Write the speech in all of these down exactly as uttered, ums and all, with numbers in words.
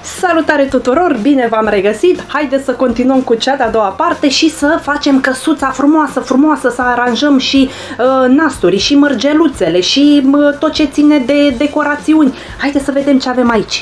Salutare tuturor, bine v-am regăsit! Haideți să continuăm cu cea de-a doua parte și să facem căsuța frumoasă, frumoasă, să aranjăm și uh, nasturii și mărgeluțele și uh, tot ce ține de decorațiuni. Haideți să vedem ce avem aici.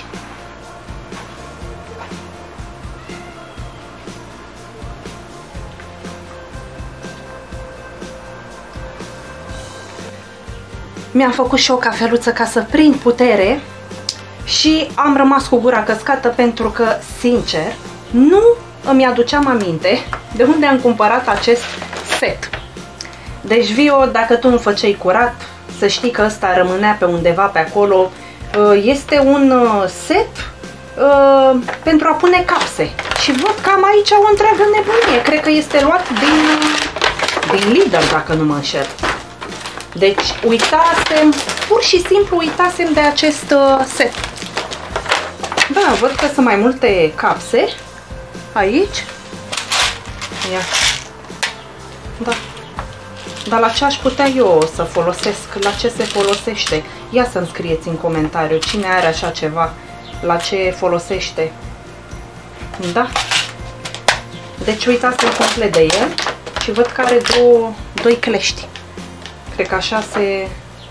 Mi-am făcut și o cafeluță ca să prind putere și am rămas cu gura căscată pentru că, sincer, nu îmi aduceam aminte de unde am cumpărat acest set. Deci, Vio, dacă tu nu făceai curat, să știi că ăsta rămânea pe undeva pe acolo. Este un set uh, pentru a pune capse. Și văd că am aici o întreagă nebunie. Cred că este luat din, din Lidl, dacă nu mă înșel. Deci uitasem, pur și simplu uitasem de acest uh, set. Da, văd că sunt mai multe capse aici. Ia. Da. Dar la ce aș putea eu să folosesc? La ce se folosește? Ia să-mi scrieți în comentariu cine are așa ceva, la ce folosește. Da. Deci uitasem complet de el și văd că are două, doi clești. Cred că așa se...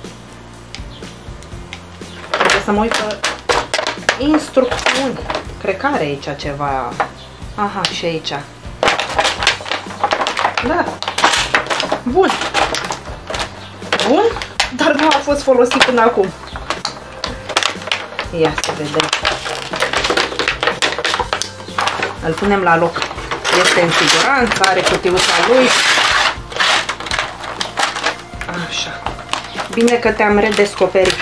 Trebuie să mă uit pe instrucțiuni. Cred că are aici ceva. Aha, și aici. Da. Bun. Bun, dar nu a fost folosit până acum. Ia să vedem. Îl punem la loc. Este în siguranță, are cutiuța lui. Așa. Bine că te-am redescoperit.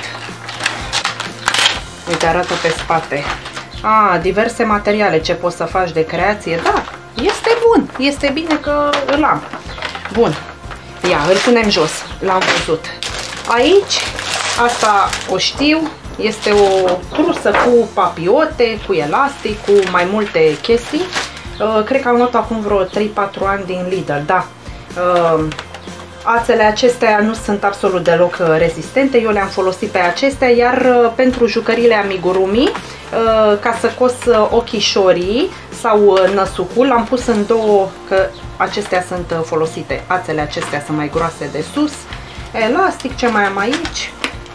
Uite, arată pe spate. A, diverse materiale, ce poți să faci de creație. Da, este bun. Este bine că îl am. Bun. Ia, îl punem jos. L-am văzut. Aici, asta o știu, este o trusă cu papiote, cu elastic, cu mai multe chestii. Uh, cred că am luat acum vreo trei patru ani din Lidl, da. Uh, Ațele acestea nu sunt absolut deloc rezistente, eu le-am folosit pe acestea, iar pentru jucările amigurumi, ca să cos ochișorii sau năsucul, l-am pus în două, că acestea sunt folosite, ațele acestea sunt mai groase de sus. Elastic, ce mai am aici?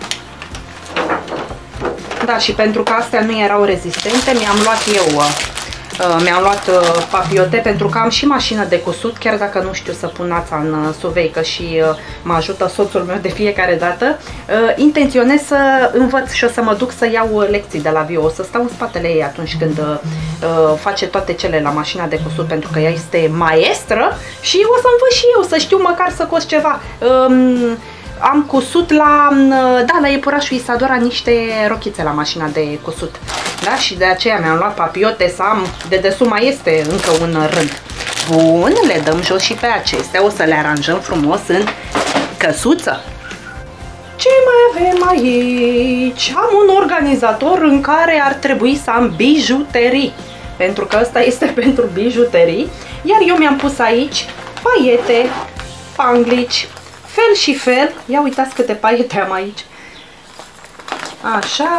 Da, și pentru că astea nu erau rezistente, mi-am luat eu Mi-am luat uh, papiote pentru că am și mașină de cusut, chiar dacă nu știu să pun ața în uh, suveică și uh, mă ajută soțul meu de fiecare dată. Uh, intenționez să învăț și o să mă duc să iau lecții de la Vio. O să stau în spatele ei atunci când uh, face toate cele la mașina de cusut, pentru că ea este maestră și o să învăț și eu, să știu măcar să cos ceva. Uh, Am cusut la, da, la iepurașul Isadora niște rochițe la mașina de cusut. Da, și de aceea mi-am luat papiote să am, de desubt mai este încă un rând. Bun, le dăm jos și pe acestea, o să le aranjăm frumos în căsuță. Ce mai avem aici? Am un organizator în care ar trebui să am bijuterii, pentru că ăsta este pentru bijuterii. Iar eu mi-am pus aici paiete, panglici, fel și fel. Ia uitați câte paiete am aici. Așa.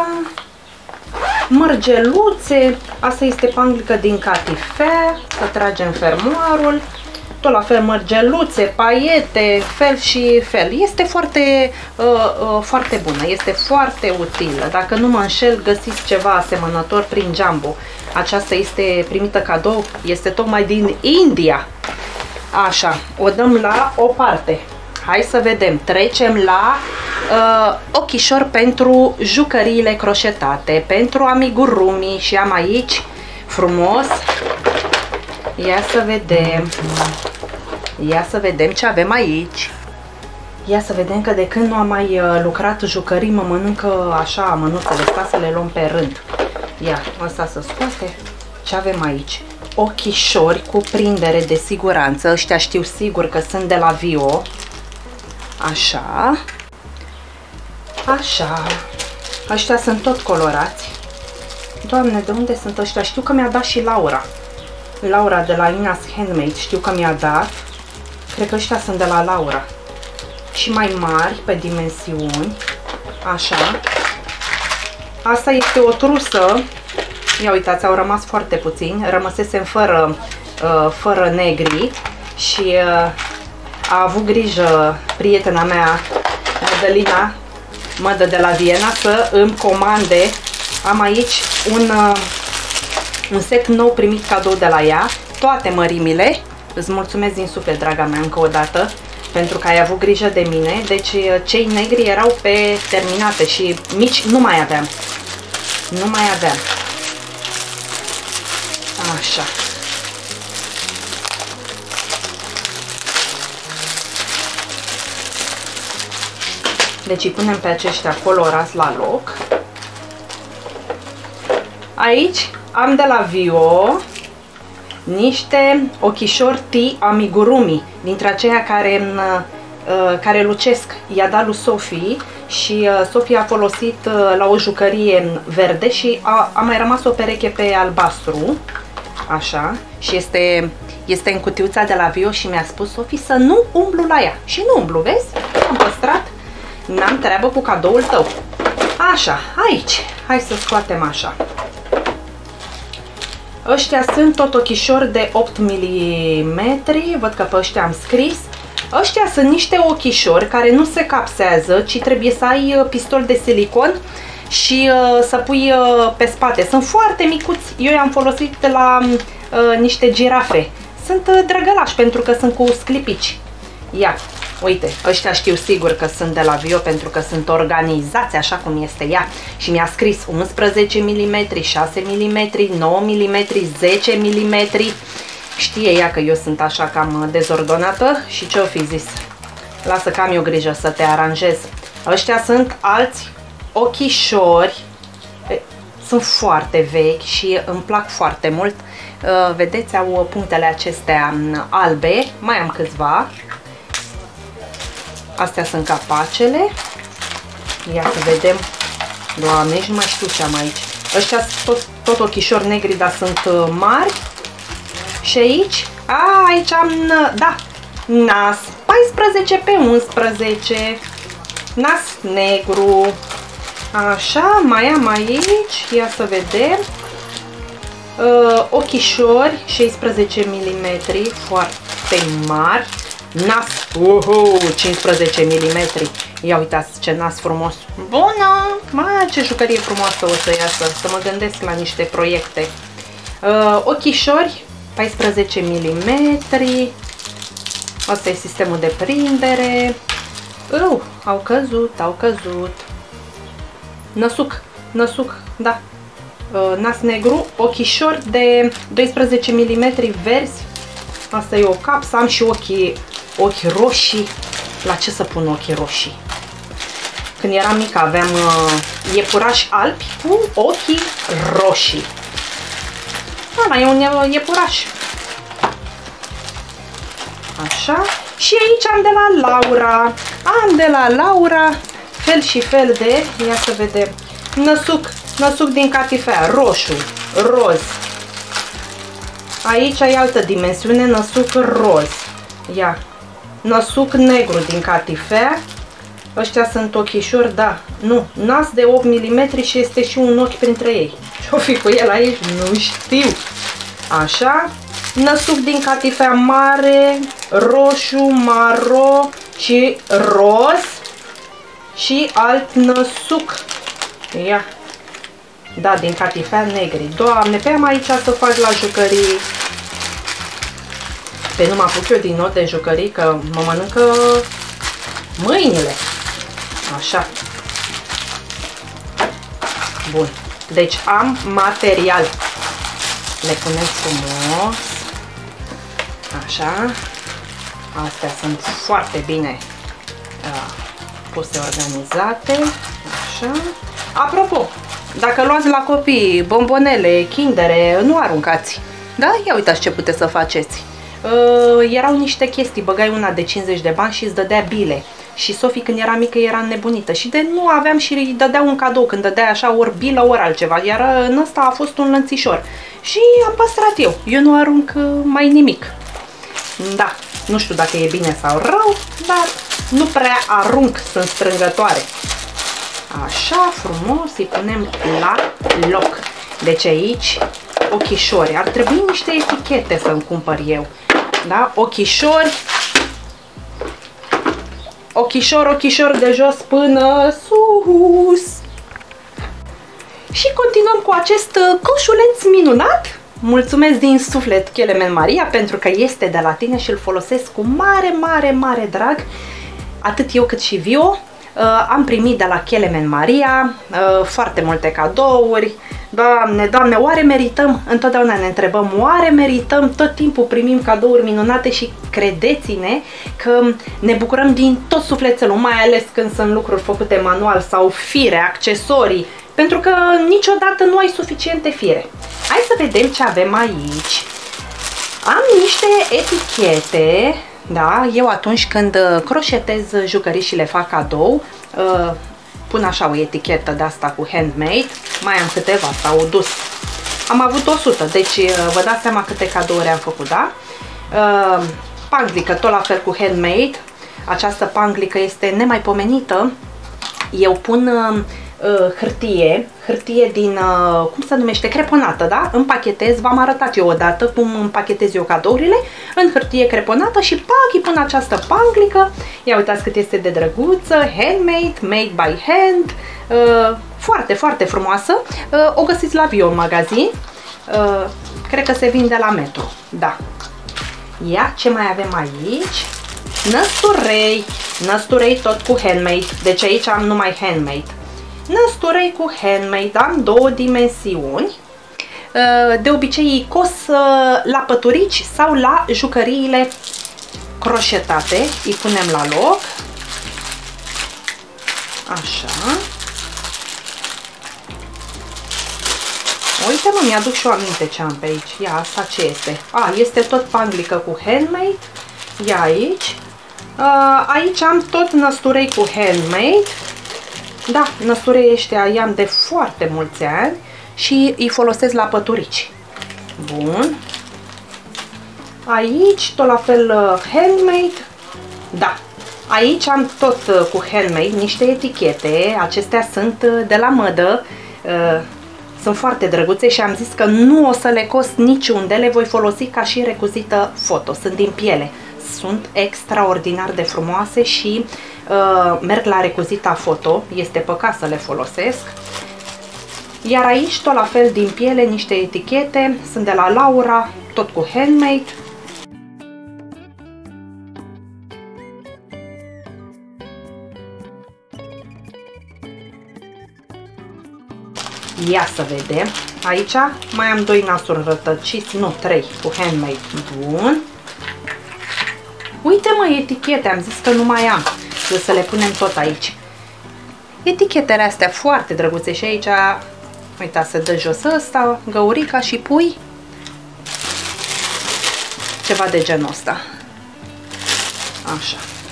Mărgeluțe. Asta este panglică din Catifea. Să tragem fermoarul. Tot la fel mărgeluțe, paiete, fel și fel. Este foarte, uh, uh, foarte bună. Este foarte utilă. Dacă nu mă înșel, găsiți ceva asemănător prin Jumbo. Aceasta este primită cadou. Este tocmai din India. Așa. O dăm la o parte. Hai să vedem, trecem la uh, ochișor pentru jucăriile croșetate, pentru amigurumi și am aici frumos. Ia să vedem, ia să vedem ce avem aici. Ia să vedem că de când nu am mai uh, lucrat jucării mă mănâncă așa amănuțele, sta să le luăm pe rând. Ia, ăsta să scoate. Ce avem aici? Ochișori cu prindere de siguranță, ăștia știu sigur că sunt de la Vio. Așa, așa, ăștia sunt tot colorați. Doamne, de unde sunt ăștia? Știu că mi-a dat și Laura. Laura de la Ina's Handmade, știu că mi-a dat. Cred că ăștia sunt de la Laura. Și mai mari, pe dimensiuni. Așa. Asta este o trusă Ia uitați, au rămas foarte puțini, rămăsesem fără, uh, fără negri și uh, a avut grijă prietena mea, Mădălina, Mădă de la Viena, să îmi comande. Am aici un, uh, un set nou primit cadou de la ea, toate mărimile. Îți mulțumesc din suflet, draga mea, încă o dată, pentru că ai avut grijă de mine. Deci cei negri erau pe terminate și mici nu mai aveam. Nu mai aveam. Așa. Deci îi punem pe aceștia colorați la loc. Aici am de la Vio niște ochișori tea amigurumi, dintre aceia care, uh, care lucesc. I-a dat lui Sofie și uh, Sofie a folosit uh, la o jucărie verde și a, a mai rămas o pereche pe albastru. Așa. Și este, este în cutiuța de la Vio și mi-a spus Sofie să nu umblu la ea. Și nu umblu, vezi? Am păstrat. N-am treabă cu cadoul tău. Așa, aici. Hai să scoatem așa. Ăștia sunt tot ochișori de opt milimetri, văd că pe ăștia am scris. Ăștia sunt niște ochișori care nu se capsează, ci trebuie să ai pistol de silicon și uh, să pui uh, pe spate. Sunt foarte micuți, eu i-am folosit de la uh, niște girafe. Sunt uh, drăgălași pentru că sunt cu sclipici. Ia, uite, ăștia știu sigur că sunt de la Vio pentru că sunt organizați așa cum este ea. Și mi-a scris unsprezece milimetri, șase milimetri, nouă milimetri, zece milimetri. Știe ea că eu sunt așa cam dezordonată și ce-o fi zis? Lasă că am eu grijă să te aranjez. Ăștia sunt alți ochișori. Sunt foarte vechi și îmi plac foarte mult. Vedeți, au punctele acestea albe. Mai am câțiva. Astea sunt capacele. Ia să vedem. Doamne, nici nu mai știu ce am aici. Ăștia sunt tot, tot ochișori negri, dar sunt mari. Și aici, a, aici am, da, nas paisprezece pe unsprezece. Nas negru. Așa, mai am aici. Ia să vedem. Uh, ochișori șaisprezece milimetri, foarte mari. Nas, uhu, cincisprezece milimetri. Ia uitați ce nas frumos. Bună! Ma, ce jucărie frumoasă o să iasă. Să mă gândesc la niște proiecte. Uh, ochișori paisprezece milimetri. Asta e sistemul de prindere. Uh, au căzut, au căzut. Năsuc, năsuc, da. Uh, nas negru, ochișori de doisprezece milimetri verzi. Asta e o capsă, am și ochii, ochi roșii. La ce să pun ochii roșii? Când eram mică aveam uh, iepurași albi cu ochii roșii. Ala, e un iepuraș. Așa. Și aici am de la Laura. Am de la Laura fel și fel de, ia să vedem, năsuc, năsuc din catifea, roșu, roz. Aici ai altă dimensiune, năsuc roz. Ia, năsuc negru din catifea. Ăștia sunt ochișori, da, nu, nas de opt milimetri și este și un ochi printre ei. Ce-o fi cu el aici? Nu știu. Așa, năsuc din catifea mare, roșu, maro și roz și alt năsuc. Ia, da, din catifea negri. Doamne, pe am aici să fac la jucării. Pe nu mă apuc eu din nou de jucării, că mă mănâncă mâinile. Așa. Bun. Deci am material. Le punem frumos. Așa. Astea sunt foarte bine uh, puse, organizate. Așa. Apropo, dacă luați la copii bombonele, kindere, nu aruncați. Da? Ia uitați ce puteți să faceți. Uh, erau niște chestii, băgai una de cincizeci de bani și îți dădea bile. Și Sofie când era mică era nebunită și de nu aveam și îi dădea un cadou când dădea așa ori bilă, ori altceva. Iar în ăsta a fost un lănțișor. Și am păstrat eu. Eu nu arunc mai nimic. Da, nu știu dacă e bine sau rău, dar nu prea arunc, sunt strângătoare. Așa, frumos, îi punem la loc. Deci aici, ochișori. Ar trebui niște etichete să-mi cumpăr eu. Da? Ochișori. Ochișor, ochișor de jos până sus. Și continuăm cu acest coșuleț minunat. Mulțumesc din suflet Chelemen Maria pentru că este de la tine și îl folosesc cu mare, mare, mare drag. Atât eu cât și Vio. Uh, am primit de la Chelemen Maria uh, foarte multe cadouri. Doamne, Doamne, oare merităm? Întotdeauna ne întrebăm, oare merităm? Tot timpul primim cadouri minunate și credeți-ne că ne bucurăm din tot sufletul, mai ales când sunt lucruri făcute manual sau fire, accesorii, pentru că niciodată nu ai suficiente fire. Hai să vedem ce avem aici. Am niște etichete. Da, eu atunci când croșetez jucării și le fac cadou, uh, pun așa o etichetă de asta cu handmade, mai am câteva, s-au dus. Am avut o sută, deci uh, vă dați seama câte cadouri am făcut, da? Uh, panglică, tot la fel cu handmade, această panglică este nemaipomenită. Eu pun uh, uh, hârtie, hârtie din, uh, cum se numește, creponată, da? Împachetez, v-am arătat eu odată cum împachetez eu cadourile, în hârtie creponată și pac, îi pun această panglică. Ia uitați cât este de drăguță, handmade, made by hand, uh, foarte, foarte frumoasă. Uh, o găsiți la Vio în magazin, uh, cred că se vinde la Metro, da. Ia, ce mai avem aici? Năsturei, năsturei tot cu handmade, deci aici am numai handmade. Năsturei cu handmade, am două dimensiuni. De obicei cos la păturici sau la jucăriile croșetate. Îi punem la loc. Așa. Uite, mă, mi-aduc și o aminte ce am pe aici. Ia, asta ce este? A, este tot panglică cu handmade. Ia aici. Aici am tot năsturei cu handmade. Da, năsturei ăștia i-am de foarte mulți ani și îi folosesc la păturici. Bun. Aici tot la fel handmade. Da. Aici am tot cu handmade niște etichete. Acestea sunt de la mădă. Sunt foarte drăguțe și am zis că nu o să le cost niciunde. Le voi folosi ca și recuzită foto. Sunt din piele. Sunt extraordinar de frumoase și uh, merg la recuzita foto. Este păcat să le folosesc. Iar aici tot la fel din piele niște etichete. Sunt de la Laura, tot cu handmade. Ia să vedem. Aici mai am doi nasuri rătăciți, nu, trei cu handmade. Bun. Uite, mă, etichete, am zis că nu mai am. Să, să le punem tot aici. Etichetele astea foarte drăguțe și aici, uitați, se dă jos ăsta, găurica și pui ceva de genul ăsta. Așa.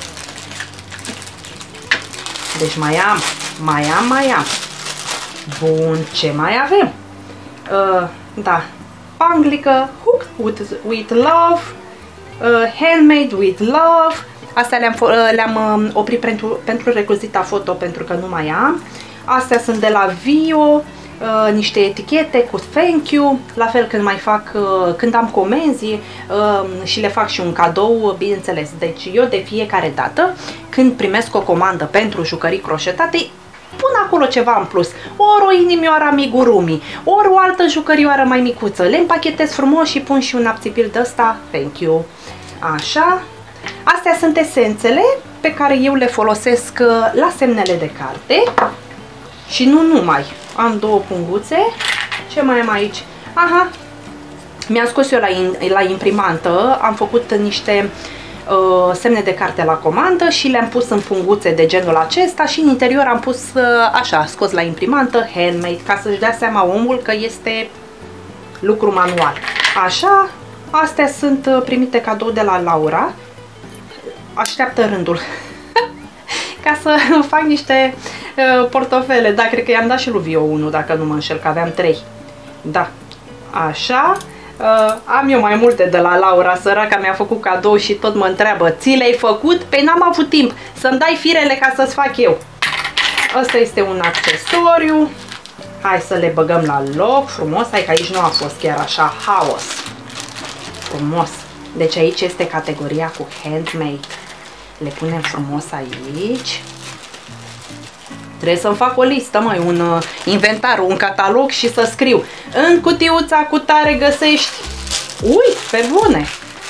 Deci mai am, mai am, mai am. Bun, ce mai avem? Uh, da, panglică, hooked with, with love, uh, handmade with love. Astea le-am le-am uh, oprit pentru, pentru recuzita foto pentru că nu mai am. Astea sunt de la Vio, uh, niște etichete cu thank you. La fel când mai fac, uh, când am comenzi uh, și le fac și un cadou, bineînțeles. Deci eu de fiecare dată când primesc o comandă pentru jucării croșetate, pun acolo ceva în plus, ori o inimioară amigurumi, ori o altă jucărioară mai micuță. Le împachetez frumos și pun și un apțipil de ăsta, thank you. Așa. Astea sunt esențele pe care eu le folosesc la semnele de carte. Și nu numai. Am două punguțe. Ce mai am aici? Aha. Mi-am scos eu la, in, la imprimantă, am făcut niște Uh, semne de carte la comandă și le-am pus în punguțe de genul acesta și în interior am pus uh, așa, scos la imprimantă, handmade, ca să-și dea seama omul că este lucru manual. Așa, astea sunt uh, primite cadou de la Laura. Așteaptă rândul ca să fac niște uh, portofele. Da, cred că i-am dat și lui Vio unul, dacă nu mă înșel, că aveam trei. Da, așa. Uh, am eu mai multe de la Laura, săraca mi-a făcut cadou și tot mă întreabă, ți le-ai făcut? Păi n-am avut timp să-mi dai firele ca să-ți fac eu. Asta este un accesoriu. Hai să le băgăm la loc frumos. Hai că aici nu a fost chiar așa haos. Frumos. Deci aici este categoria cu handmade. Le punem frumos aici. Trebuie să-mi fac o listă, măi, un uh, inventar, un catalog și să scriu. În cutiuța cu tare găsești. Ui, pe bune!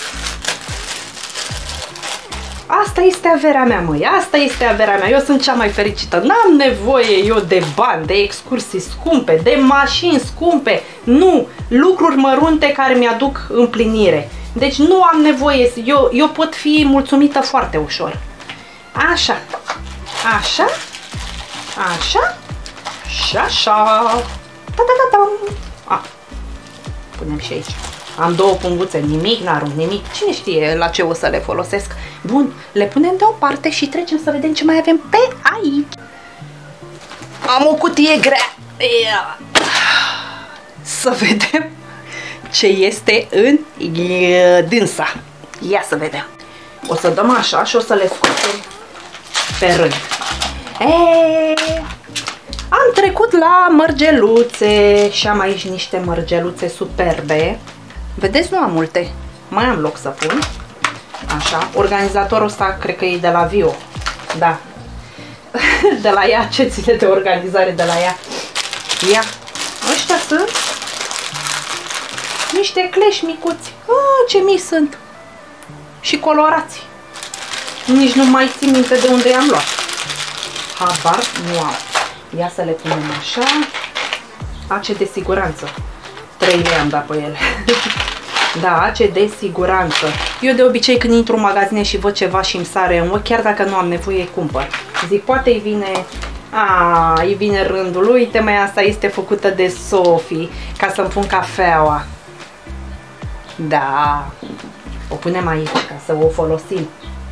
Asta este averea mea, măi, asta este averea mea. Eu sunt cea mai fericită. N-am nevoie eu de bani, de excursii scumpe, de mașini scumpe. Nu, lucruri mărunte care mi-aduc împlinire. Deci nu am nevoie, eu, eu pot fi mulțumită foarte ușor. Așa, așa, așa și așa. Ta-ta-ta-ta. A, punem și aici. Am două punguțe, nimic n-arunc, nimic. Cine știe la ce o să le folosesc. Bun, le punem deoparte și trecem să vedem ce mai avem pe aici. Am o cutie grea. Să vedem ce este în dânsa. Ia să vedem. O să dăm așa și o să le scoatem pe rând. Eee, am trecut la mărgeluțe și am aici niște mărgeluțe superbe. Vedeți, nu am multe. Mai am loc să pun. Așa. Organizatorul ăsta cred că e de la Vio. Da. De la ea. Ce ține de organizare de la ea? Ia. Ăștia sunt niște cleși micuți. Ah, ce mici sunt. Și colorați. Nici nu mai țin minte de unde i-am luat. Habar nu am. Ia să le punem așa. Ace de siguranță. trei lei am dat pe ele. Da, ace de siguranță. Eu de obicei când intru în magazine și văd ceva și îmi sare în ochi, chiar dacă nu am nevoie, cumpăr. Zic, poate îi vine... A, îi vine rândul. Uite, mai asta este făcută de Sofie, ca să-mi pun cafeaua. Da. O punem aici, ca să o folosim.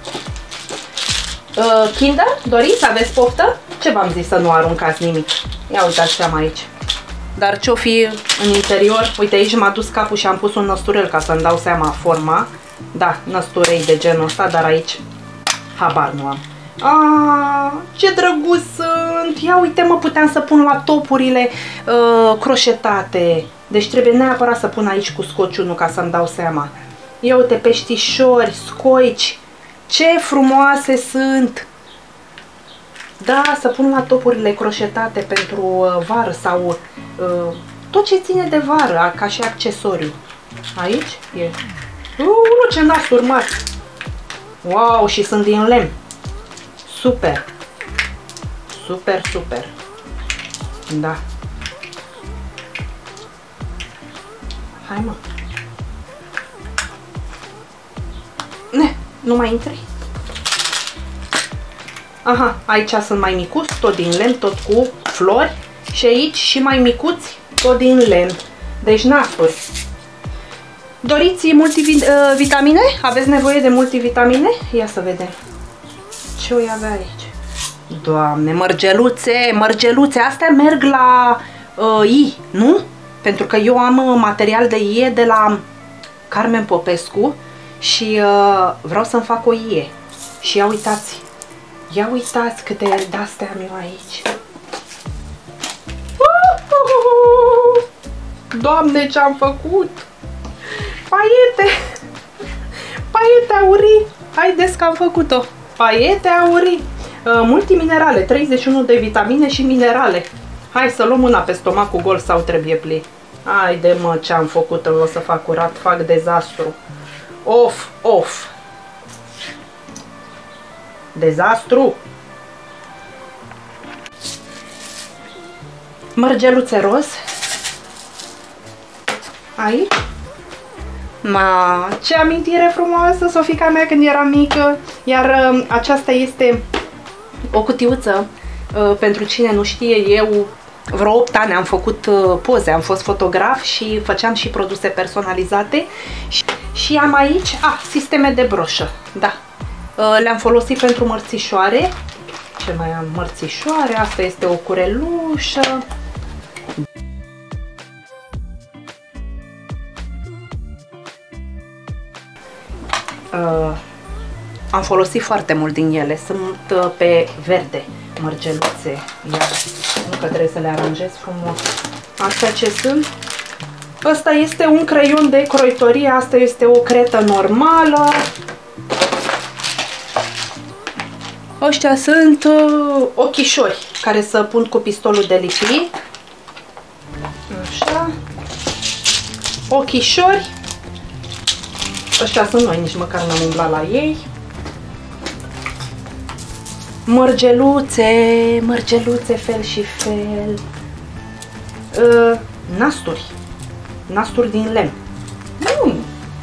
Uh, Kinder, doriți? Aveți poftă? Ce v-am zis să nu aruncați nimic? Ia uitați ce am aici. Dar ce-o fi în interior? Uite, aici m-a dus capul și am pus un năsturel ca să-mi dau seama forma. Da, năsturei de genul ăsta, dar aici habar nu am. Ah, ce drăguț sunt! Ia uite, mă, puteam să pun la topurile uh, croșetate. Deci trebuie neapărat să pun aici cu scociunul ca să-mi dau seama. Ia uite, peștișori, scoici. Ce frumoase sunt! Da, să pun la topurile croșetate pentru uh, vară sau uh, tot ce ține de vară, ca și accesoriu. Aici e. Uh, ce nasuri mari! Wow, și sunt din lemn. Super! Super, super! Da. Hai, mă! Ne, nu mai intri? Aha, aici sunt mai micuți, tot din lemn, tot cu flori. Și aici și mai micuți, tot din lemn. Deci nasuri. Doriți multivitamine? Aveți nevoie de multivitamine? Ia să vedem. Ce o avea aici? Doamne, mărgeluțe, mărgeluțe. Astea merg la uh, I, nu? Pentru că eu am material de I E de la Carmen Popescu și uh, vreau să-mi fac o I E. Și ia uitați. Ia uitați câte de-astea am eu aici. Doamne, ce-am făcut! Paiete! Paiete aurii! Haideți că am făcut-o! Paiete aurii! Uh, multiminerale, treizeci și unu de vitamine și minerale. Hai să luăm una pe stomacul gol sau trebuie plin. Haide, mă, ce-am făcut, o să fac curat, fac dezastru. Of, of! Dezastru! Mărgeluțe roz. Aici. Ma, ce amintire frumoasă, Sofica mea când era mică. Iar uh, aceasta este o cutiuță. Uh, pentru cine nu știe, eu vreo opt ani am făcut uh, poze, am fost fotograf și făceam și produse personalizate. Și, și am aici, ah, sisteme de broșă, da. Uh, le-am folosit pentru mărțișoare. Ce mai am? Mărțișoare, asta este o curelușă. Uh, am folosit foarte mult din ele, sunt uh, pe verde. mărgeluțe. Iar încă trebuie să le aranjez frumos. Astea ce sunt? Ăsta este un creion de croitorie, asta este o cretă normală. Ăștia sunt uh, ochișori care să pun cu pistolul de lipit. Așa. Ochișori. Ăștia sunt noi, nici măcar n-am umblat la ei. Mărgeluțe, mărgeluțe fel și fel. Uh, nasturi. Nasturi din lemn. Mm.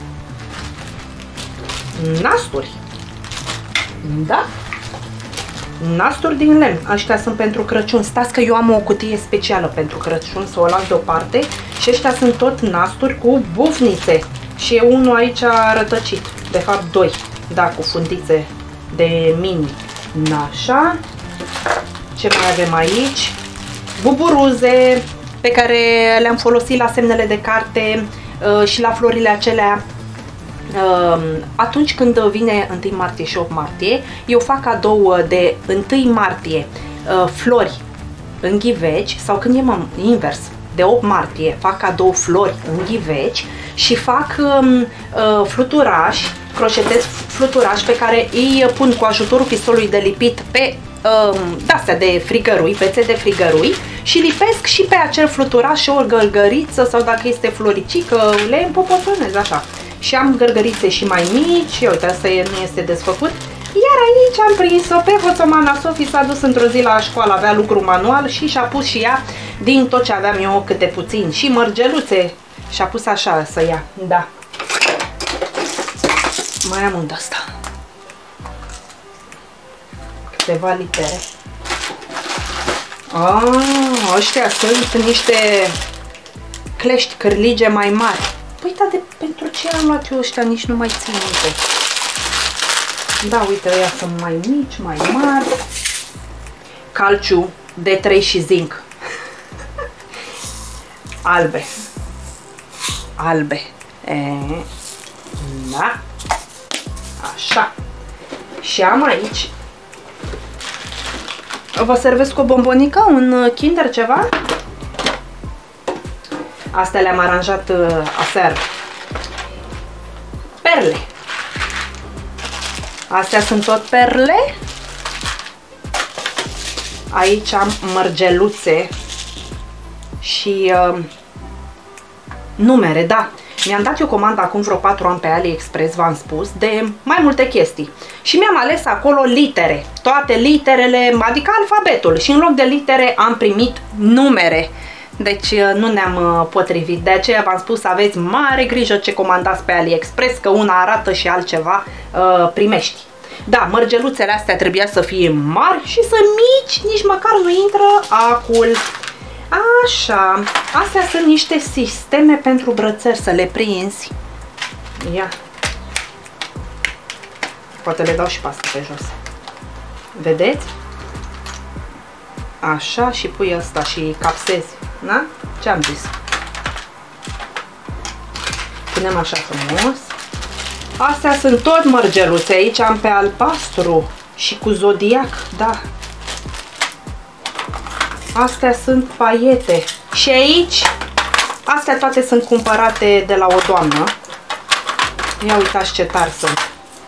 Nasturi. Da? Nasturi din lemn. Ăștia sunt pentru Crăciun. Stați că eu am o cutie specială pentru Crăciun, să o las deoparte. Și ăștia sunt tot nasturi cu bufnițe. Și e unul aici rătăcit. De fapt doi. Da, cu fundițe de mini. Așa. Ce mai avem aici? Buburuze pe care le-am folosit la semnele de carte uh, și la florile acelea. Uh, atunci când vine întâi martie și opt martie, eu fac cadou de întâi martie uh, flori în ghiveci, sau când e invers, de opt martie fac cadou flori în ghiveci și fac um, uh, fluturași, crocetez fluturași pe care îi pun cu ajutorul pistolului de lipit pe um, de-astea de frigărui, pețe de frigărui, și lipesc și pe acel fluturaș o gălgăriță, sau dacă este floricică, le împopotonez așa. Și am gărgărițe și mai mici. Uite, asta nu este desfăcut. Iar aici am prins-o pe hoțomana Sofie, s-a dus într-o zi la școală, avea lucru manual și și-a pus și ea din tot ce aveam eu câte puțin. Și mărgeluțe și-a pus așa să ia. Da. Mai am un de-asta. Câteva litere. Ah, ăștia sunt niște clești cârlige mai mari. Păi, da, de pentru ce am luat eu ăștia, nici nu mai țin minte. Da, uite, ăia sunt mai mici, mai mari. Calciu, D trei și zinc. Albe. Albe. E, da. Așa. Și am aici. Vă servesc o bombonică, un Kinder, ceva? Astea le-am aranjat uh, aseară. Perle. Astea sunt tot perle. Aici am mărgeluțe și uh, numere, da. Mi-am dat eu comandă acum vreo patru ani pe AliExpress, v-am spus, de mai multe chestii. Și mi-am ales acolo litere. Toate literele, adică alfabetul. Și în loc de litere am primit numere. Deci nu ne-am potrivit. De aceea v-am spus să aveți mare grijă ce comandați pe AliExpress, că una arată și altceva uh, primești. Da, mărgeluțele astea trebuia să fie mari și să mici, nici măcar nu intră acul. Așa, astea sunt niște sisteme pentru brățări, să le prinzi. Ia. Poate le dau și pe asta pe jos. Vedeți? Așa, și pui asta și capsezi. Da? Ce-am zis? Punem așa frumos. Astea sunt tot mărgeluțe. Aici am pe albastru și cu zodiac, da. Astea sunt paiete. Și aici, astea toate sunt cumpărate de la o doamnă. Ia uitați ce tari sunt.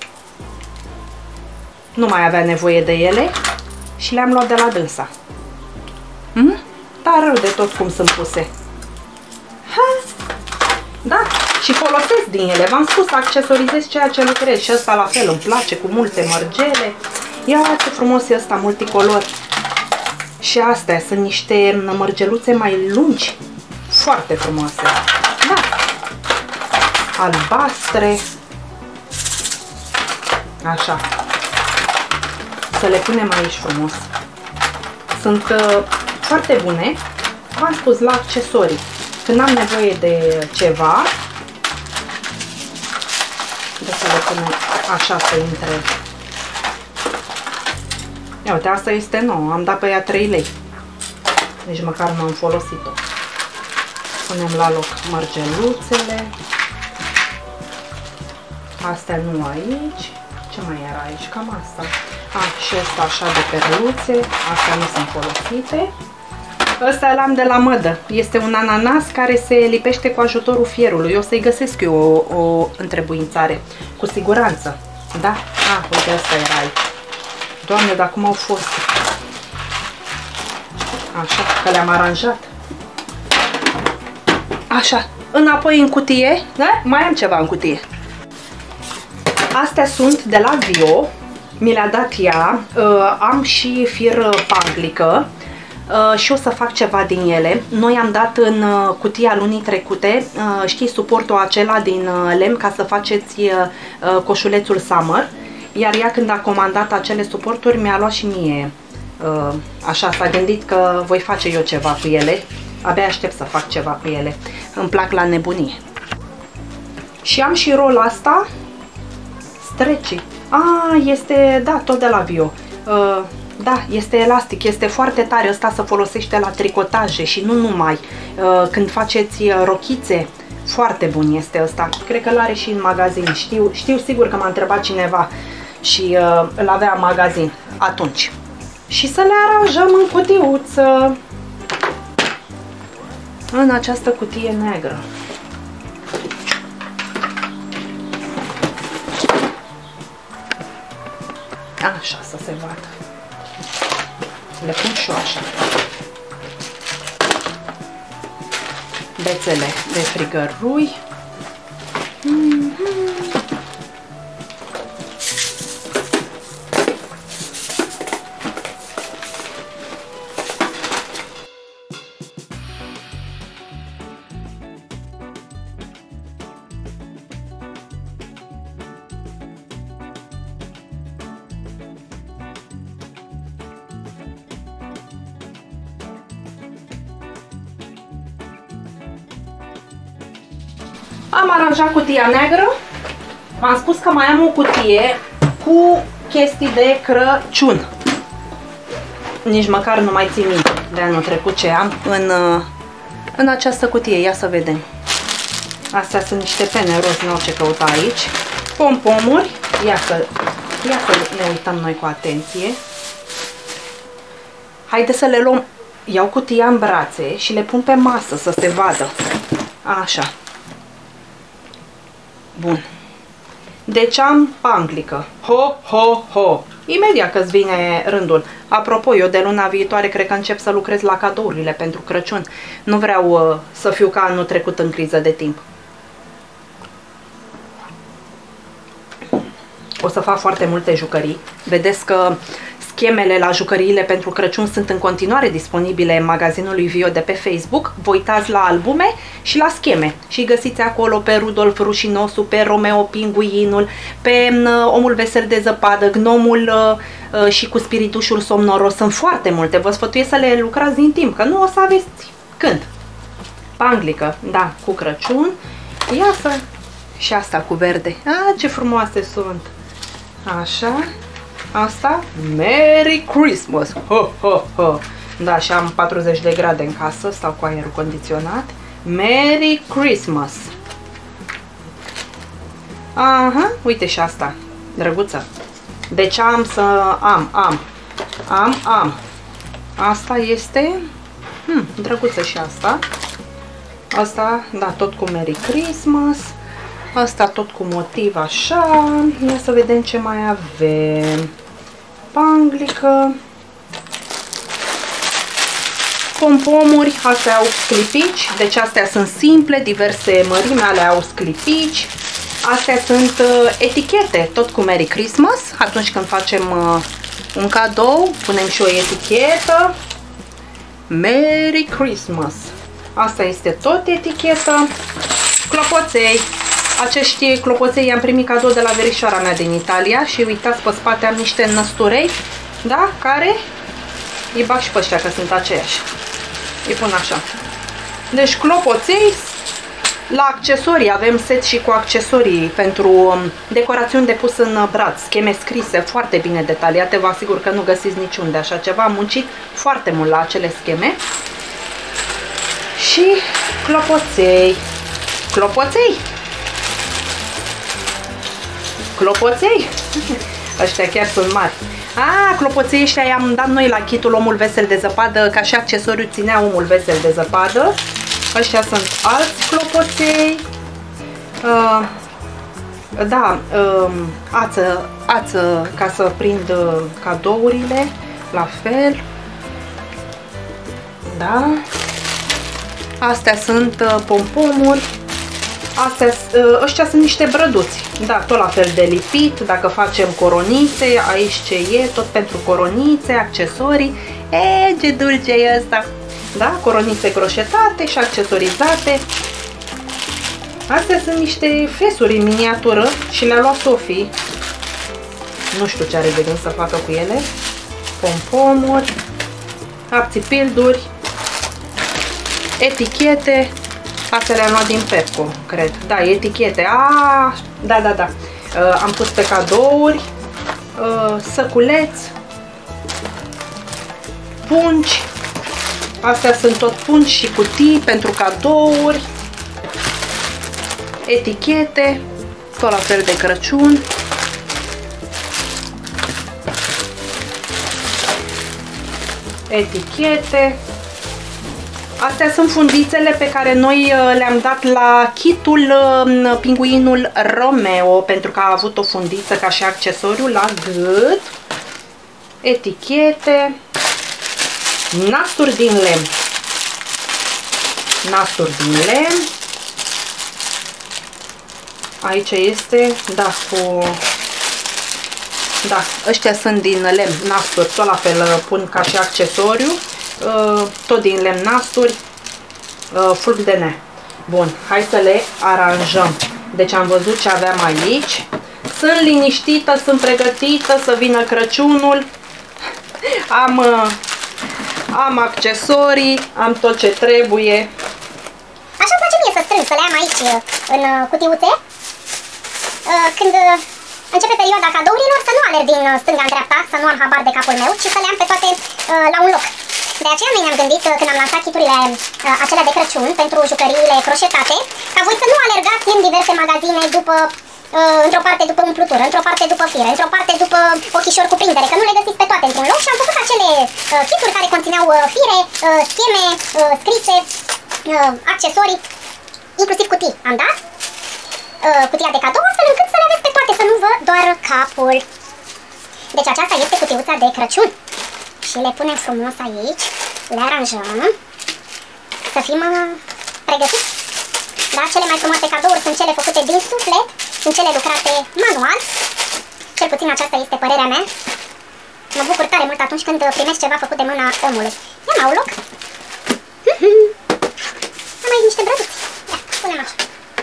Nu mai avea nevoie de ele și le-am luat de la dânsa. Hmm? Dar rău de tot cum sunt puse. Ha? Da? Și folosesc din ele. V-am spus, accesorizez ceea ce lucrez. Și ăsta la fel îmi place, cu multe mărgele. Ia ce frumos e ăsta, multicolor. Și astea sunt niște mărgeluțe mai lungi. Foarte frumoase. Da. Albastre. Așa. Să le punem aici frumos. Sunt uh, foarte bune. V-am spus, la accesorii. Când am nevoie de ceva, de să le punem așa să intre. Ia uite, asta este nouă. Am dat pe ea trei lei. Nici măcar nu am folosit-o. Punem la loc mărgeluțele. Astea nu aici. Ce mai era aici? Cam asta. Ah, și ăsta așa de perluțe. Astea nu sunt folosite. Ăsta l-am de la Mădă. Este un ananas care se lipește cu ajutorul fierului. O să-i găsesc eu o, o întrebuințare. Cu siguranță. Da? Ah, uite, asta era aici. Doamne, dar cum au fost? Așa, că le-am aranjat. Așa, înapoi în cutie. Da? Mai am ceva în cutie. Astea sunt de la Vio. Mi le-a dat ea. Uh, am și fir panglică. Uh, și o să fac ceva din ele. Noi am dat în uh, cutia lunii trecute, uh, știi, suportul acela din uh, lemn ca să faceți uh, coșulețul summer. Iar ea, când a comandat acele suporturi, mi-a luat și mie. Uh, așa, s-a gândit că voi face eu ceva cu ele. Abia aștept să fac ceva cu ele. Îmi plac la nebunie. Și am și rol asta. Stretchy. Ah, este, da, tot de la Vio. Uh, Da, este elastic, este foarte tare. Ăsta se folosește la tricotaje și nu numai. Când faceți rochițe, foarte bun este ăsta. Cred că l-are și în magazin. Știu, știu sigur că m-a întrebat cineva și uh, îl avea în magazin atunci. Și să le aranjăm în cutiuță. În această cutie neagră. Așa să se vadă. Le pun și eu așa. Bețele de frigărui. Mm-hmm. Am aranjat cutia neagră. V-am spus că mai am o cutie cu chestii de Crăciun. Nici măcar nu mai țin minte de anul trecut ce am în, în această cutie. Ia să vedem. Astea sunt niște pene roz, nu au ce căuta aici. Pompomuri. Ia să, ia să ne uităm noi cu atenție. Haideți să le luăm. Iau cutia în brațe și le pun pe masă să se vadă. Așa. Bun. Deci am panglică. Ho, ho, ho. Imediat că-ți vine rândul. Apropo, eu de luna viitoare cred că încep să lucrez la cadourile pentru Crăciun. Nu vreau uh, să fiu ca anul trecut în criză de timp. O să fac foarte multe jucării. Vedeți că schemele la jucăriile pentru Crăciun sunt în continuare disponibile în magazinul lui Vio de pe Facebook. Vă uitați la albume și la scheme și găsiți acolo pe Rudolf Rușinosul, pe Romeo Pinguinul, pe uh, Omul Vesel de Zăpadă, Gnomul uh, uh, și cu Spiritușul Somnoros. Sunt foarte multe. Vă sfătuiesc să le lucrați din timp, că nu o să aveți când. Panglică, da, cu Crăciun. Ia să... Și asta cu verde. Ah, ce frumoase sunt! Așa. Asta, Merry Christmas! Ho, ho, ho. Da, și am patruzeci de grade în casă, stau cu aerul condiționat. Merry Christmas! Aha, uite și asta, drăguță. Deci am să am, am, am, am. Asta este, hmm, drăguță și asta. Asta, da, tot cu Merry Christmas. Asta tot cu motiv așa. Ia să vedem ce mai avem. Panglică. Pompomuri. Astea au sclipici. Deci astea sunt simple, diverse mărimi, ale au sclipici. Astea sunt uh, etichete, tot cu Merry Christmas. Atunci când facem uh, un cadou, punem și o etichetă. Merry Christmas. Asta este tot etichetă. Clopoței. Acești clopoței i-am primit cadou de la verișoara mea din Italia și uitați, pe spate am niște năsturei, da, care îi bag și pe ăștia că sunt aceiași. Îi pun așa. Deci clopoței. La accesorii avem set și cu accesorii pentru decorațiuni de pus în braț, scheme scrise foarte bine detaliate, vă asigur că nu găsiți niciunde așa ceva, am muncit foarte mult la acele scheme. Și clopoței. Clopoței. Clopoței? Ăștia chiar sunt mari. Ah, clopoței ăștia i-am dat noi la kitul omul vesel de zăpadă, ca și accesoriu ținea omul vesel de zăpadă. Ăștia sunt alți clopoței. Uh, da, uh, ață, ață ca să prind uh, cadourile, la fel. Da. Astea sunt uh, pompomuri. Astea, uh, ăștia sunt niște brăduți. Da, tot la fel de lipit. Dacă facem coronițe, aici ce e, tot pentru coronițe, accesorii. E, ce dulce e ăsta! Da, coronițe croșetate și accesorizate. Astea sunt niște fesuri în miniatură și le-a luat Sofie. Nu știu ce are de gând să facă cu ele. Pompomuri, apțipilduri, etichete. Astea le-am luat din Pepco, cred. Da, etichete. Ah, da, da, da. Uh, am pus pe cadouri, uh, săculeți, pungi. Astea sunt tot pungi și cutii pentru cadouri, etichete, tot la fel de Crăciun. Etichete. Astea sunt fundițele pe care noi le-am dat la kitul Pinguinul Romeo, pentru că a avut o fundiță ca și accesoriu la gât. Etichete. Nasturi din lemn. Nasturi din lemn. Aici este, da, cu... Da, ăștia sunt din lemn, nasturi, tot la fel pun ca și accesoriu. Tot din lemn, nasturi, fulg de ne. Bun, hai să le aranjăm. Deci am văzut ce aveam aici. Sunt liniștită, sunt pregătită să vină Crăciunul. Am... Am accesorii, am tot ce trebuie. Așa îmi place mie să strâng, să le am aici în cutiuțe. Când începe perioada cadourilor, să nu alerg din stânga în dreapta, să nu am habar de capul meu, ci să le am pe toate la un loc. De aceea noi ne-am gândit, când am lansat kiturile acelea de Crăciun pentru jucăriile croșetate, ca voi să nu alergați în diverse magazine după... într-o parte după umplutură, într-o parte după fire, într-o parte după ochișori cu prindere, că nu le găsiți pe toate într-un loc, și am făcut acele uh, kituri care conțineau uh, fire, uh, scheme, uh, scrise, uh, accesorii, inclusiv cutii. Am dat uh, cutia de cadou, astfel încât să le aveți pe toate, să nu vă doară capul. Deci aceasta este cutiuța de Crăciun. Și le punem frumos aici, le aranjăm, să fim uh, pregătiți. Da? Cele mai frumoase cadouri sunt cele făcute din suflet, sunt cele lucrate manual. Cel puțin aceasta este părerea mea. Mă bucur tare mult atunci când primesc ceva făcut de mâna omului. Ia la un loc. Am aici niște brăduți. Ia, punem așa.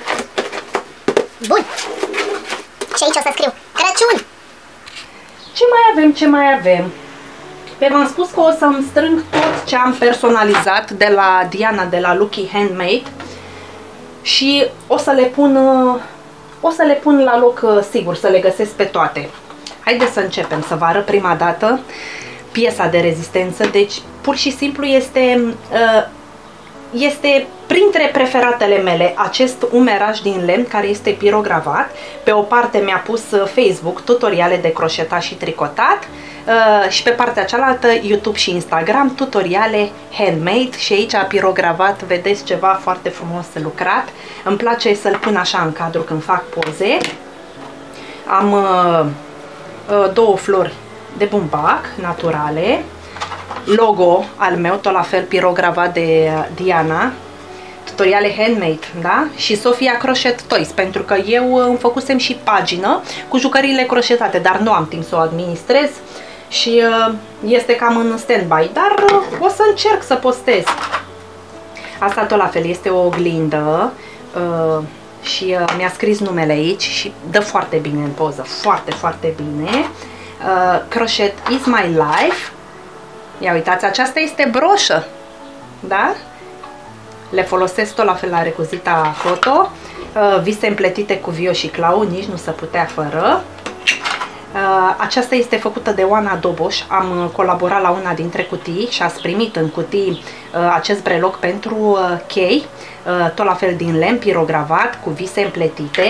Bun. Și aici o să scriu Crăciun. Ce mai avem, ce mai avem? V-am spus că o să-mi strâng tot ce am personalizat de la Diana, de la Lucky Handmade. Și o să le pun o să le pun la loc sigur, să le găsesc pe toate. Haideți să începem, să vă arăt prima dată piesa de rezistență. Deci pur și simplu este este printre preferatele mele acest umeraj din lemn care este pirogravat. Pe o parte mi-a pus Facebook tutoriale de croșetat și tricotat și pe partea cealaltă YouTube și Instagram tutoriale handmade, și aici a pirogravat, vedeți, ceva foarte frumos lucrat. Îmi place să-l pun așa în cadru când fac poze. Am uh, două flori de bumbac naturale, logo al meu, tot la fel pirogravat de Diana, tutoriale handmade, da? Și Sofia Crochet Toys, pentru că eu îmi făcusem și pagină cu jucăriile croșetate, dar nu am timp să o administrez și uh, este cam în stand-by, dar uh, o să încerc să postez. Asta tot la fel, este o oglindă uh, și uh, mi-a scris numele aici și dă foarte bine în poză, foarte, foarte bine. Uh, Crochet is my life. Ia uitați, aceasta este broșă, da? Le folosesc tot la fel la recuzita foto. Uh, vise împletite cu Vio și Clau, nici nu se putea fără. Uh, aceasta este făcută de Oana Doboș. Am colaborat la una dintre cutii și ați primit în cutii uh, acest breloc pentru uh, chei, uh, tot la fel din lemn pirogravat cu vise împletite.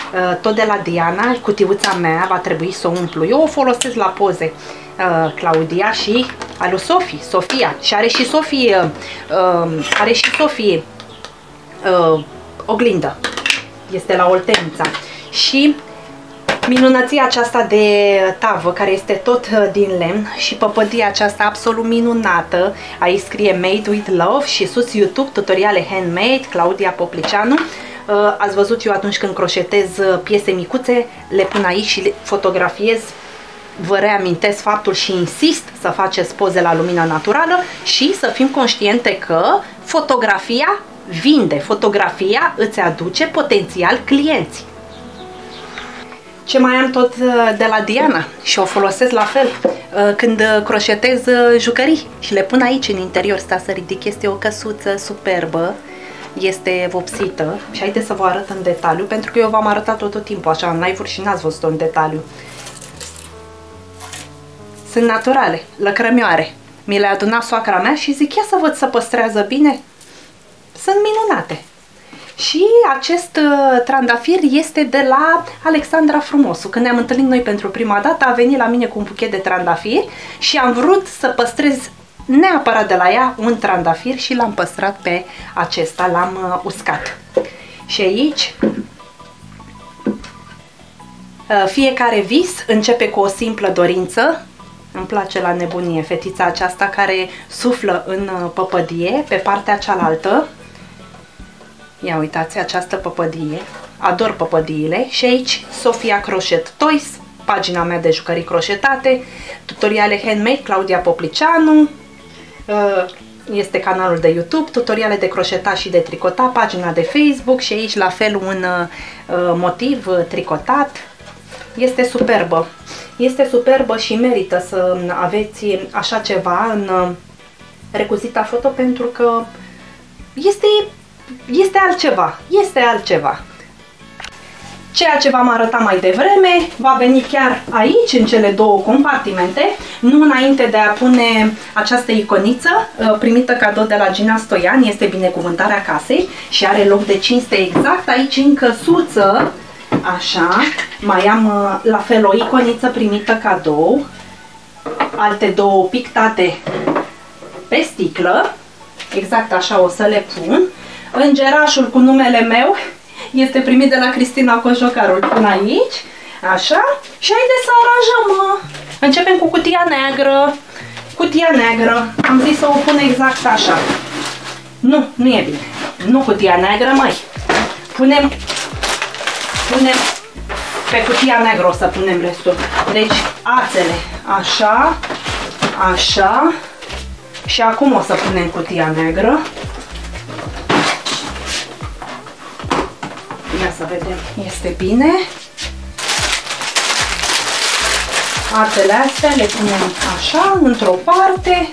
tot de la Diana, cutiuța mea, va trebui să o umplu. Eu o folosesc la poze, Claudia, și a lui Sofie, Sofia. Și are și Sofie, are și Sofie oglindă. Este la Oltenița. Și minunăția aceasta de tavă, care este tot din lemn, și păpădia aceasta absolut minunată. Aici scrie Made with Love și sus YouTube, tutoriale handmade, Claudia Poplicianu. Ați văzut, eu atunci când croșetez piese micuțe, le pun aici și le fotografiez. Vă reamintesc faptul și insist să faceți poze la lumină naturală și să fim conștiente că fotografia vinde, fotografia îți aduce potențial clienți. Ce mai am tot de la Diana și o folosesc la fel când croșetez jucării și le pun aici în interior. Sta să ridic, este o căsuță superbă, este vopsită și haideți să vă arăt în detaliu, pentru că eu v-am arătat-o tot timpul așa în live-uri și n-ați văzut-o în detaliu. Sunt naturale, lăcrămioare. Mi le-a adunat soacra mea și zic, ia să văd să păstrează bine. Sunt minunate. Și acest uh, trandafir este de la Alexandra Frumosu. Când ne-am întâlnit noi pentru prima dată, a venit la mine cu un buchet de trandafiri și am vrut să păstrez neapărat de la ea un trandafir și l-am păstrat pe acesta, l-am uh, uscat. Și aici uh, fiecare vis începe cu o simplă dorință. Îmi place la nebunie fetița aceasta care suflă în uh, păpădie pe partea cealaltă. Ia uitați această păpădie, ador păpădiile. Și aici Sofia Crochet Toys, pagina mea de jucării croșetate, tutoriale handmade, Claudia Poplicianu, este canalul de YouTube, tutoriale de croșetat și de tricotat, pagina de Facebook și aici la fel un motiv tricotat. Este superbă, este superbă și merită să aveți așa ceva în recuzita foto, pentru că este Este altceva, este altceva. Ceea ce v-am arătat mai devreme va veni chiar aici, în cele două compartimente, nu înainte de a pune această iconiță primită cadou de la Gina Stoian, este binecuvântarea casei și are loc de cinste exact aici în căsuță. Așa, mai am la fel o iconiță primită cadou, alte două pictate pe sticlă, exact așa o să le pun. Îngerașul cu numele meu este primit de la Cristina Cojocarul. Pun aici, așa, și haideți să aranjăm. Începem cu cutia neagră. Cutia neagră, am zis să o pun exact așa. Nu, nu e bine. Nu cutia neagră, măi. Punem, punem pe cutia neagră, o să punem restul. Deci, ațele, așa, așa, și acum o să punem cutia neagră. Ia să vedem, este bine. Ațele astea le punem așa, într-o parte.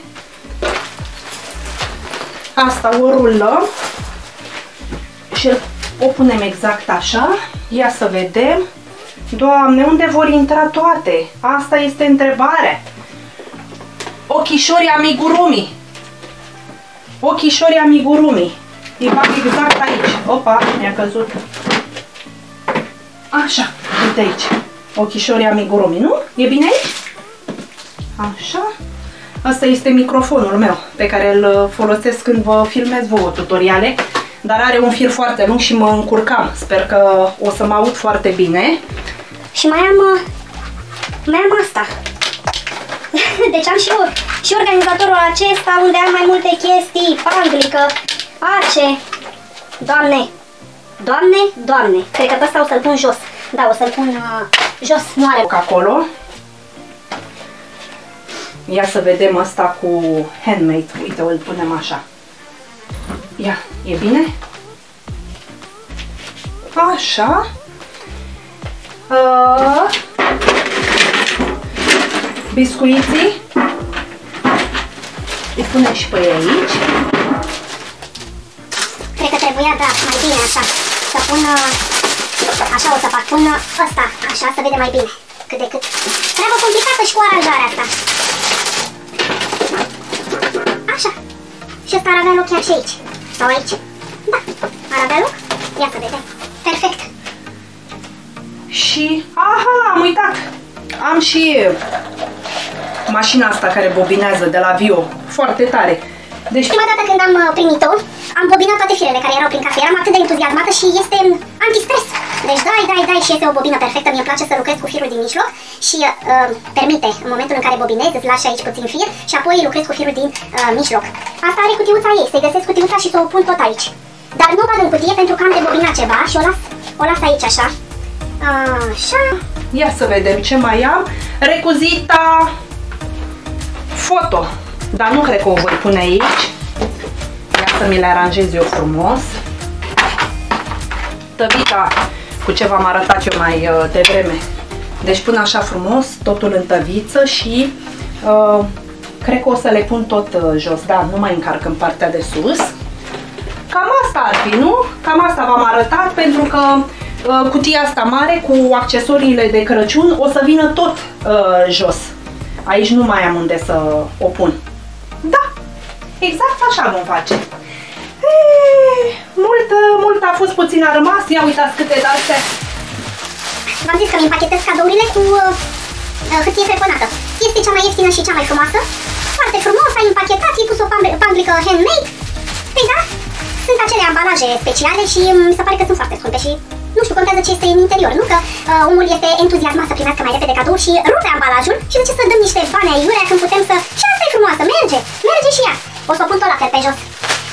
Asta o rulăm și o punem exact așa. Ia să vedem. Doamne, unde vor intra toate? Asta este întrebarea. Ochișorii amigurumi. Ochișorii amigurumi. Îi bag exact aici. Opa, mi-a căzut. Așa, uite aici. Ochișorii amigurumi, nu? E bine aici? Așa. Asta este microfonul meu pe care îl folosesc când vă filmez vouă tutoriale, dar are un fir foarte lung și mă încurcam. Sper că o să mă aud foarte bine. Și mai am, mai am asta. Deci am și, și organizatorul acesta unde am mai multe chestii, panglică, ace. Doamne, doamne, doamne. Cred că pe ăsta o să-l pun jos. Da, o să-l pun uh, jos, nu are. Acolo. Ia să vedem asta cu handmade. Uite, îl punem așa. Ia, e bine? Așa. Uh, biscuiții. Îi punem și pe ei aici. Cred că trebuia, da, mai bine așa. Să pun, așa o să fac, pun ăsta, așa, să vede mai bine. Cât de cât. Treabă complicată și cu aranjarea asta. Așa. Și ăsta ar avea loc chiar și aici. Sau aici. Da, ar avea loc. Ia să vedem. Perfect. Și, aha, am uitat, am și mașina asta care bobinează de la Vio, foarte tare. Deci, prima dată când am primit-o, am bobinat toate firele care erau prin cafea, eram atât de entuziasmată și este antistres. Deci dai, dai, dai și este o bobină perfectă, mie îmi place să lucrez cu firul din mijloc și uh, permite, în momentul în care bobinezi, îți lași aici puțin fir și apoi lucrezi cu firul din uh, mijloc. Asta are cutiuța ei, să-i găsesc cutiuța și să o pun tot aici. Dar nu o bag în cutie pentru că am de bobinat ceva și o las, o las aici așa. Așa. Ia să vedem ce mai am. Recuzita foto. Dar nu cred că o voi pune aici. Ia să mi le aranjez eu frumos. Tăvita, cu ce v-am arătat eu mai uh, devreme. Deci pun așa frumos, totul în tăviță și uh, cred că o să le pun tot uh, jos. Da, nu mai încarc în partea de sus. Cam asta ar fi, nu? Cam asta v-am arătat pentru că uh, cutia asta mare cu accesoriile de Crăciun o să vină tot uh, jos. Aici nu mai am unde să o pun. Da, exact așa vom face. Eee, mult, mult a fost, puțin a rămas. Ia uitați câte de-astea. V-am zis că mi împachetez cadourile cu uh, hârtie creponată. Este cea mai ieftină și cea mai frumoasă. Foarte frumos, ai împachetat, ai pus o panglică handmade. Păi da, sunt acele ambalaje speciale și mi se pare că sunt foarte scumpe și nu știu, contează ce este în interior, nu? Că uh, omul este entuziasmat să primească mai repede cadouri și rupe ambalajul și de ce să dăm niște bani aiurea când putem să... Și asta e frumoasă, merge, merge și ea. O să o pun tot la fel pe jos.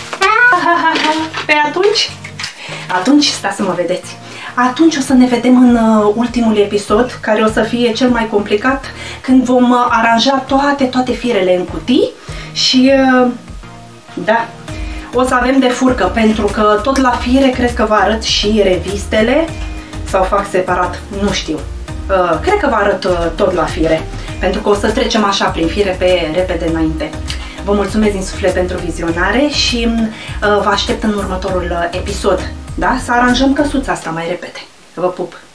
Pe atunci, atunci, stați să mă vedeți. Atunci o să ne vedem în uh, ultimul episod, care o să fie cel mai complicat, când vom uh, aranja toate, toate firele în cutii și, uh, da, o să avem de furcă, pentru că tot la fire cred că vă arăt și revistele, sau fac separat, nu știu. Uh, cred că vă arăt uh, tot la fire, pentru că o să trecem așa prin fire pe repede înainte. Vă mulțumesc din suflet pentru vizionare și uh, vă aștept în următorul uh, episod, da? Să aranjăm căsuța asta mai repede. Vă pup!